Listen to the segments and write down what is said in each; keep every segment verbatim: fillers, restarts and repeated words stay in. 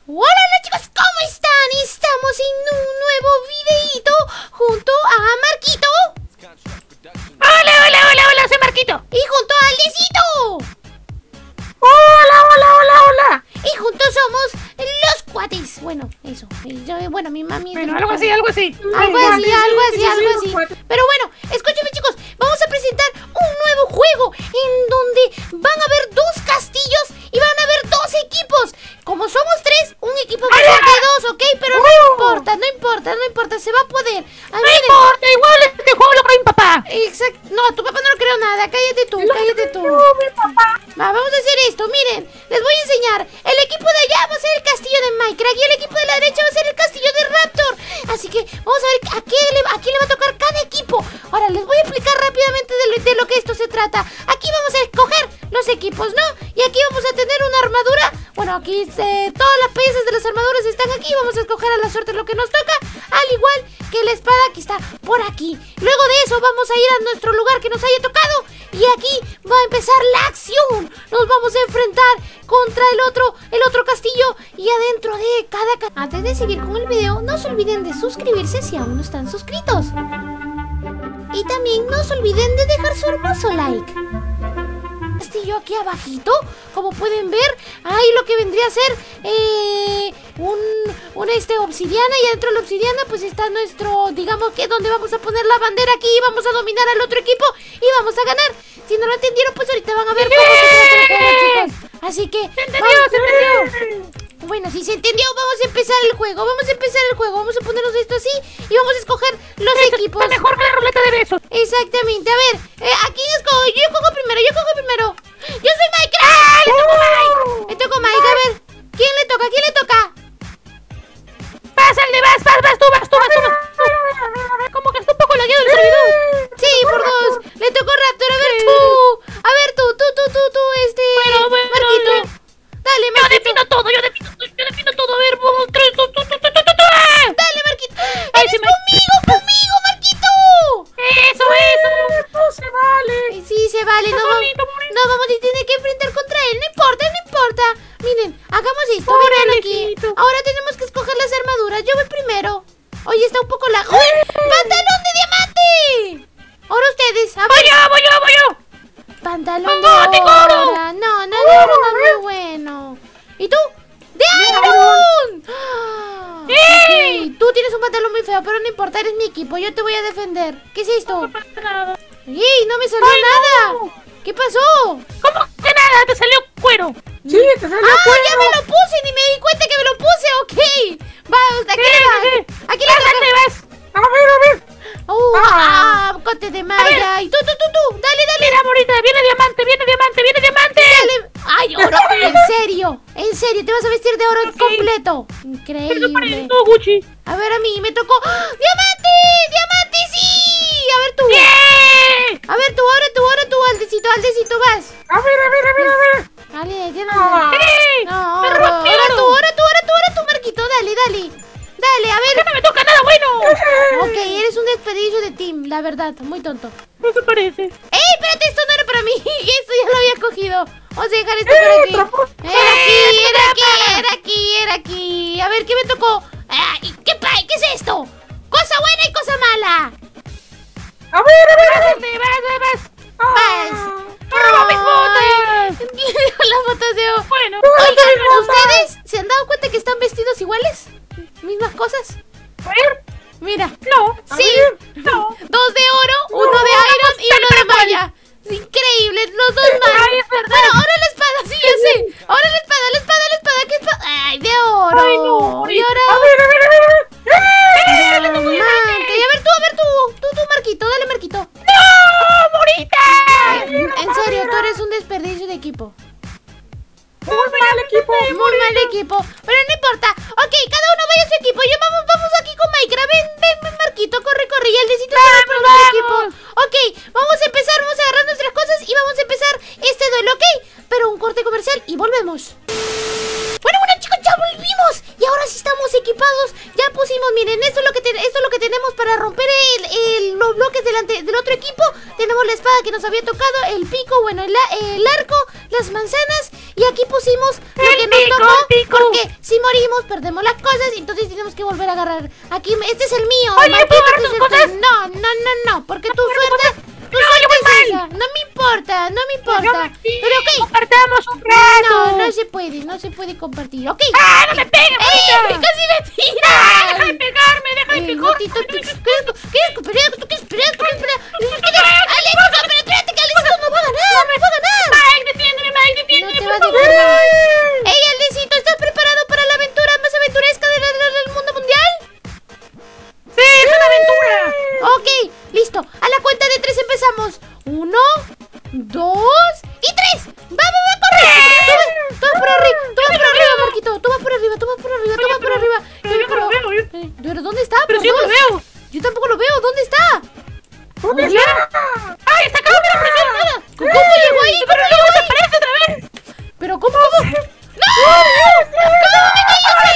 Hola chicos, ¿cómo están? Estamos en un nuevo videito junto a Marquito. Hola, hola, hola, hola, soy Marquito. Y junto a Aldecito. Hola, hola, hola, hola. Y juntos somos los cuates. Bueno, eso. Yo, bueno, mi mami... Bueno, algo así, algo así. Algo así, algo así, algo así. Pero bueno, escúchame chicos, vamos a presentar un nuevo juego en donde van a haber dos castillos y van a haber dos equipos. Como somos tres, un equipo va a ser de dos, ¿ok? Pero no importa, no importa, no importa, se va a poder. No importa, igual este juego lo cree mi papá. Exacto, no, a tu papá no lo creo nada, cállate tú, cállate tú. Va, vamos a hacer esto, miren, les voy a enseñar. El equipo de allá va a ser el castillo de Minecraft y el equipo de la derecha va a ser el castillo de Raptor. Así que vamos a ver a qué le, a quién le va a tocar cada equipo. Ahora les voy a explicar rápidamente de lo, de lo que esto se trata. Aquí vamos a escoger los equipos, ¿no? Y aquí vamos a tener una armadura. Bueno, aquí eh, todas las piezas de las armaduras están aquí. Vamos a escoger a la suerte lo que nos toca, al igual que la espada que está por aquí. Luego de eso vamos a ir a nuestro lugar que nos haya tocado y aquí va a empezar la acción. Nos vamos a enfrentar contra el otro, el otro castillo y adentro de cada ca Antes de seguir con el video, no se olviden de suscribirse si aún no están suscritos. Y también no se olviden de dejar su hermoso like. Castillo aquí abajito, como pueden ver, hay lo que vendría a ser eh, un, un este obsidiana, y adentro de la obsidiana pues está nuestro, digamos que donde vamos a poner la bandera aquí y vamos a dominar al otro equipo y vamos a ganar. Si no lo entendieron, pues ahorita van a ver cómo se trata el juego, chicos. Así que ¿Se entendió? ¿Se entendió? Bueno, si se entendió, vamos a empezar el juego. Vamos a empezar el juego. Vamos a ponernos esto así y vamos a escoger los Eso equipos. está mejor que la ruleta de besos. Exactamente. A ver, eh, aquí escojo. Yo escojo primero. Yo escojo primero. Yo soy Mike. ¡Ah! ¡Le tocó Mike! Le tocó Mike. A ver, ¿quién le toca? ¿Quién le toca? Pásale, vas, vas, vas, tú, vas, tú, vas, tú, vas. Como que está un poco lagueado el servidor. Sí, por dos. Le tocó Raptor. A ver, tú. A ver, tú, tú, tú, tú, tú, este. Bueno, bueno, Marquito. le- Dale, Yo Marquito. defino todo, yo defino todo, yo defino todo. A ver, vamos, tres, dos, dos, dos, dos, dos, dos. Dale, Marquito. Ay, ¡Eres se me- conmigo, conmigo, Marquito! Eso, eso. No se vale. Ay, sí, se vale. No, Está vamos, bonito, bonito. no vamos a tener que enfrentar contra él. No importa, no importa. Miren, hagamos esto. Pobre Miren aquí. Alecito. Ahora tenemos que escoger las armaduras. Yo voy primero. Oye, está un poco la... ¡Uy! ¡Pantalón de diamante! Ahora ustedes. A Voy ver. yo, voy yo, voy yo. Pantalón ¡Oh, de tengo oro. oro! No, no, de oro no es muy bueno. ¿Y tú? ¡De Iron! ¡Ah! ¡Sí! Ok, tú tienes un pantalón muy feo, pero no importa, eres mi equipo. Yo te voy a defender. ¿Qué es esto? No pasa nada. ¡Ey! ¡No me salió Ay, nada! no. ¿Qué pasó? ¿Cómo que nada? Te salió cuero. Sí, te salió ¡Ah! cuero. ¡Ya me lo puse! ¡Ni me di cuenta que me lo puse! ¡Ok! Va, aquí Sí, le va. sí, sí. Aquí le Vas, ¿dónde va. vas? A ver, a ver. ¡Uh! Ah. ¡Ah! ¡Cote de malla! ¡Y tú, tú, tú, tú! ¡Dale, dale! Mira, bonita, viene diamante, viene diamante, viene diamante. Dale. ¡Ay, oro! ¿En serio? ¿En serio? ¿Te vas a vestir de oro Ok. completo? Estoy Increíble. poniendo Gucci. A ver, a mí me tocó... ¡Ah! ¡Diamante! ¡Diamante, sí! A ver tú. ¡Bien! A ver tú, ahora tú, ahora tú, Aldecito, Aldecito, vas. A ver, a ver, a ver, a ver. Dale, ya Ah. no. ¡Sí! No, ¡Me ahora, rompí ahora oro! tú, ahora tú, ahora tú, ahora tú, Marquito, dale, dale. Dale, a ¡Que ver. no me toca nada bueno! Ok, eres un desperdicio de team, la verdad, muy tonto. ¿No te parece? ¡Ey, espérate, esto no era para mí! Esto ya lo había cogido. Vamos a dejar esto por aquí. tramposo! Era aquí, era aquí, era aquí, era aquí. A ver, ¿qué me tocó? Ay, ¿qué, pa- ¿Qué es esto? Cosa buena y cosa mala. A ver, a ver, a ver. ¿Dónde vas, vas, vas? Vas. ¡Me robó mis botas! Las botas de oro. Bueno, Oigan, ¿ustedes se han dado cuenta que están vestidos iguales? ¿Mismas cosas? a ver. Mira. No. Sí. No. Dos de oro, uno de iron y uno de malla. Es increíble, los dos más. Ay, es verdad. Bueno, ahora la espada, sí, ya sé. Ahora la espada, la espada, la espada. ¿Qué espada? Ay, de oro. Ay, no, Y ahora... A ver, a ver, a ver, a ver. Diamante. Y a ver tú, a ver tú. Tú, tú, Marquito, dale, Marquito. ¡No, morita! En serio, tú eres un desperdicio de equipo. Muy mal equipo. Muy mal equipo. Pero no importa. Ok, cada uno vaya a su equipo. Yo vamos, vamos aquí con Minecraft. Ven, ven, ven, Marquito, corre, corre. Y el necesito por otro equipo. Ok, vamos a empezar, vamos a agarrar nuestras cosas y vamos a empezar este duelo, ¿ok? Pero un corte comercial y volvemos. Bueno, bueno, chicos, ya volvimos. Y ahora sí estamos equipados. Ya pusimos, miren, esto es lo que, te- esto es lo que tenemos para romper el, el- los bloques delante, del otro equipo. Tenemos la espada que nos había tocado, el pico, bueno, el, a- el arco, las manzanas. Y aquí pusimos lo El que nos pico, tocó. el pico. Porque si moría perdimos, perdemos las cosas y entonces tenemos que volver a agarrar. Aquí, este es el mío. Oye, Marquito, ¿puedo agarrar este es tus el cosas? tuyo. No, no, no, no, porque tu No, suerte, tu No, yo suerte voy es mal. esa. No me importa, no me importa. Yo sí, Pero ok. compartamos un rato. No, no se puede, no se puede compartir. Ok. ¡Ah, no me pegues, ¡Eh! bonita! ¡Casi me tira! ¡Ah, deja de pegarme, deja de Eh, pegar! Gatito, ¿tú quieres quieres esperar? ¿Tú quieres esperar? ¿Tú quieres esperar? ¡Alecito, pero espérate que Alecito no va a ganar! ¡No va a ganar! Mike, defiéndeme, Mike, No defiéndeme, te va por a favor. defender. ¡Ey, Aldecito! ¿Estás preparado para la aventura más aventuresca de la- la- del mundo mundial? Sí, es una aventura. Ok, listo. A la cuenta de tres empezamos. Uno, dos y tres. ¡Va, va, va, corre! Tú, tú vas por arriba, tú vas por arriba, Marquito. Tú vas por arriba, tú vas por arriba, tú vas por arriba. Pero yo no lo veo, yo- Eh, ¿Pero dónde está? Pero Por sí lo dos. veo. Yo tampoco lo veo. ¿Dónde está? ¿Dónde Oye. está? ¡Ay, está acá! ¡Mira, por eso nada! ¿Cómo llegó ahí? ¿Cómo ¡Pero llegó luego ahí? desaparece otra vez! ¿Pero cómo? ¿Cómo? ¡No! ¿Cómo me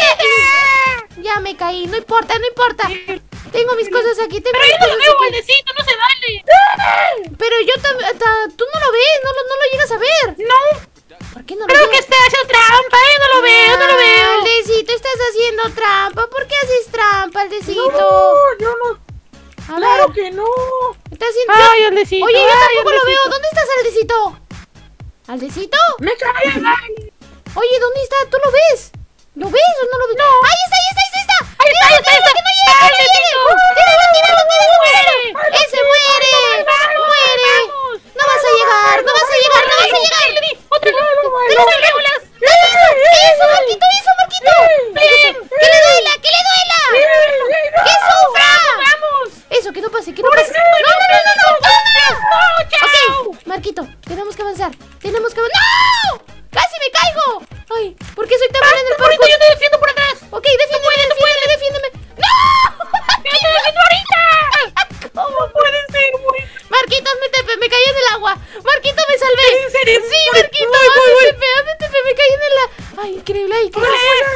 caí? Ya me caí. No importa, no importa. Tengo mis cosas aquí. Tengo Pero mis yo no lo cosas veo, aquí. Valdecito, no se vale. Pero yo también. Tú no lo ves. No lo, no lo llegas a ver. No, ¿Por qué no lo creo llegas? que está haciendo trampa, ¿eh? No lo veo, no lo veo. Aldecito, estás haciendo trampa. ¿Por qué haces trampa, Aldecito? No, yo no. A Claro ver, que no. estás haciendo. Ay, Aldecito. Oye, yo ay, tampoco lo Aldecito. veo. ¿Dónde estás, Aldecito? ¿Aldecito? Me caí al aire. Oye, ¿dónde está? ¿Tú lo ves? ¿Lo ves o no lo ves? No. ¡Ahí está, ahí está, ahí está! Ahí está, ahí está, ahí está. ¡Que no llegue, que no llegue! Aldecito. ¡Tíralo, tíralo, tíralo, Muere. tíralo! ¡Ese muere! Vamos, ¡Muere! vamos. ¡No vas a llegar! ¡No vas a llegar! ¡No vas a llegar! Le di, otra vez. Claro, ¡Te lo doy, Legolas! ¡Eso, Marquito! ¡Eso, Marquito! ¡Eso! ¡Que le duela! ¡Que le duela! ¡Que sufra! ¡Vamos! Eso, que no pase, que no pase. ¡No, no, no, no, no! ¡No, ¡No, chao! Ok, Marquito, tenemos que avanzar. Tenemos que avanzar. ¡No! ¡Casi me caigo! Ay, ¿por qué soy tan mala en el Ahorita parkour? yo te defiendo por atrás. Ok, defiéndeme, defiéndeme, defiéndeme. ¡No! ¡Yo te defiendo ahorita! ¿Cómo? No puede ser, güey. Marquito, hazme tepe, me caí en el agua. Marquito, me salvé. ¿En serio? Sí, Voy, Marquito, voy, voy, hazme voy. tepe, hazme tepe, me caí en el agua. Ay, increíble, ay, qué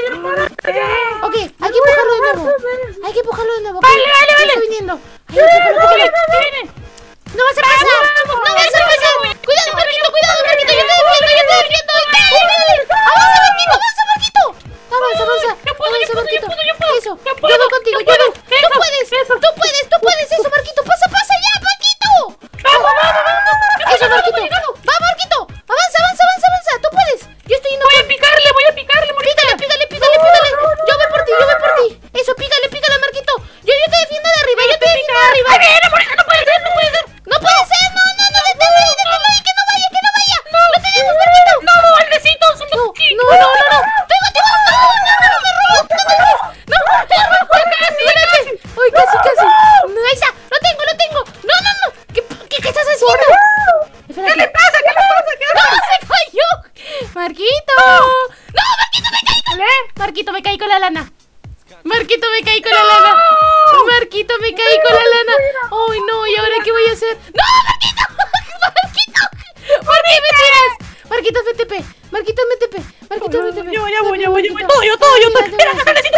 Ok, hay que empujarlo de nuevo. Hay que empujarlo de nuevo. ok. Vale, vale, Ya vale. está viniendo. Ay, empújalo, empújalo. Viene. No vas a pasar. Vamos, No vas a vamos, pasar. vamos. Cuidado, Marquito, cuidado, Marquito. Yo te defiendo, yo te defiendo. Dale, dale. Avanza, Marquito, avanza, Marquito. Avanza, avanza. Yo puedo, yo Avanza, puedo, yo Marquito. puedo, yo puedo. Eso. Yo puedo, Yo voy contigo, yo yo voy. puedo. Tú Eso, puedes, eso. tú puedes, tú puedes. Eso, Marquito. Pasa, pasa ya, Marquito. Vamos, vamos, vamos. Eso, Marquito. Va, Marquito. Avanza, avanza, avanza, avanza. Tú puedes. Yo estoy Voy a picarle, voy a picarle, morita. Pícale, pícale, pícale, pícale. Yo voy por ti, yo voy por ti. Eso, pícale, pícale, Marquito. Yo, yo te defiendo de arriba, yo te defiendo de arriba. ¡Ahí viene, morita! ¡No puede ser, no puede ser! No puede ser, no, no, no, deténlo ahí, deténlo ahí, que no vaya, que no vaya. No, lo tenemos, Marquito. ¡No, Aldecito! ¡Son No, dos no, no, no, no. Tengo, tengo, no, no, no, no, me robó, no me robó. No, me robó, casi, casi. Ay, casi, casi. No, ahí está, lo tengo, lo tengo. No, no, no. ¿Qué, qué, qué estás haciendo? ¿Qué le pasa? ¿Qué le pasa? ¿Qué le No, pasa? se cayó. Marquito. No, Marquito, me caí con la... Marquito, me caí con la lana. Marquito, me caí con la lana. Marquito, me caí con la lana. Ay, no, ¿y ahora qué voy a hacer? ¡No, Marquito! ¡Marquito! ¿Por qué me tiras? Marquito, me tepe. Marquito, me tepe. Marquito, me tepe. Yo, ya voy, ya voy, ya voy. Todo yo, todo yo. todo. ¡Mira, Aldecito!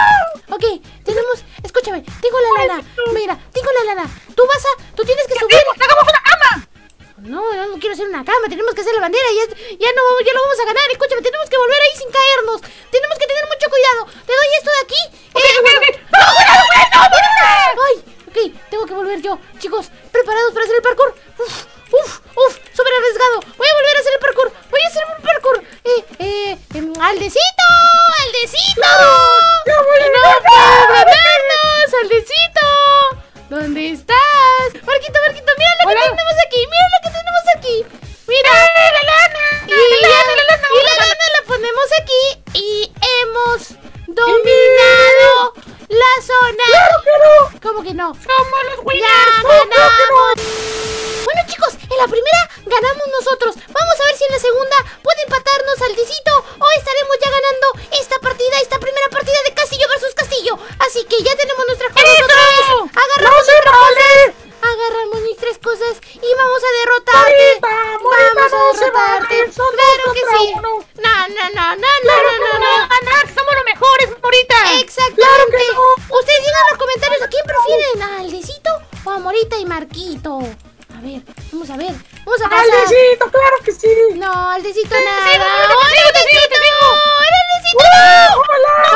Ok, tenemos... Escúchame, tengo la lana. Mira, tengo la lana. Tú vas a... Tú tienes que subir... ¡Hagamos una cama! No, yo no quiero hacer una cama, tenemos que hacer la bandera, ya, ya no ya lo vamos a ganar, escúchame, tenemos que volver ahí sin caernos, tenemos que tener mucho cuidado, te doy esto de aquí. Ok, eh, ok, bueno. ok. ¡No, cuidado, cuidado! ¡No, Ay, ok, tengo que volver yo, chicos, ¿preparados para hacer el parkour? Uf, uf, uf, súper arriesgado, voy a volver a hacer el parkour, voy a hacer un parkour, eh, eh, eh Aldecito, Aldecito, ¡Ya voy a no puedes ganarnos, Aldecito. ¿Dónde estás? Marquito, Marquito, mira lo Hola. que tenemos aquí, mira lo que tenemos aquí. Mira. ¡Eh, la lana! Y, ¡La lana, la lana! y la lana la ponemos aquí y hemos dominado la zona. ¿Cómo que no? ¡Somos los ¡Ya winners! ganamos! Bueno, chicos, en la primera ganamos nosotros. Vamos a ver si en la segunda puede empatarnos Aldecito o estaremos ya ganando esta partida, esta primera partida de Castillo versus Castillo. Así que ya tenemos nuestras cosas ¡Eso! otra vez. Agarramos ¡No se nuestras vale! cosas. Agarramos nuestras cosas y vamos a derrotarte. Morita, Morita, Vamos a no se derrotarte. vale, son Claro dos que contra sí. uno. No, no, no, no, no, Claro no, que no, no. no. ganar! ¡Somos los mejores, morita! Exactamente. Claro que no. Ustedes digan en los comentarios a quién prefieren, a Aldecito o a Morita y Marquito. A ver, vamos a ver. Vamos a pasar. ¡Aldecito, claro que sí! No, Aldecito Sí, nada. sí, te sigo, te sigo, te sigo, te sigo. ¡Hola, Aldecito! ¡Hola!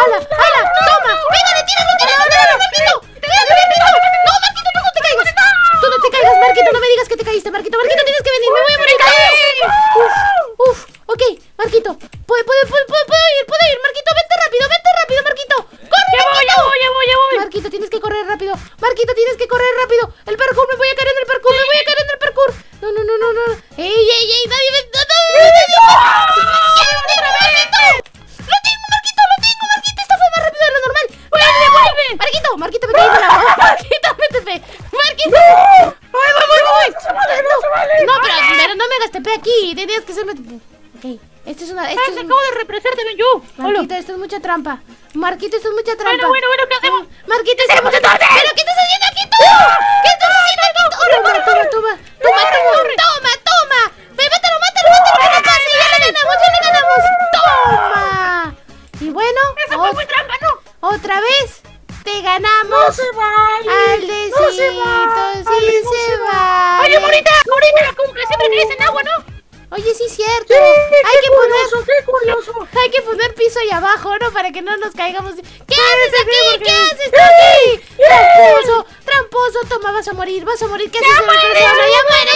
trampa. Marquito, esto es mucha trampa. Bueno, bueno, bueno, ¿qué hacemos? Marquito, esto es mucha trampa. ¿Pero qué estás haciendo aquí tú? ¿Qué estás haciendo aquí tú? Toma, toma, toma. Toma, toma, toma, toma. Ve, mátalo, mátalo, mátalo. ¡A la casa! ¡Ya le ganamos, ya le ganamos! ¡Toma! Y bueno, Esa fue muy trampa, ¿no? otra vez te ganamos. No se vale. Aldecito, No se vale. sí No se se va. Oye, Morita, Morita, como que siempre crees en agua, ¿no? Oye, sí es cierto. Sí, Hay qué que poner, curioso, qué curioso. hay que poner piso ahí abajo, ¿no? Para que no nos caigamos. ¿Qué haces sí, aquí? porque- ¿Qué haces tú aquí? Tramposo, tramposo. Toma, vas a morir, vas a morir. ¿Qué haces? muere! ¡Ya muere!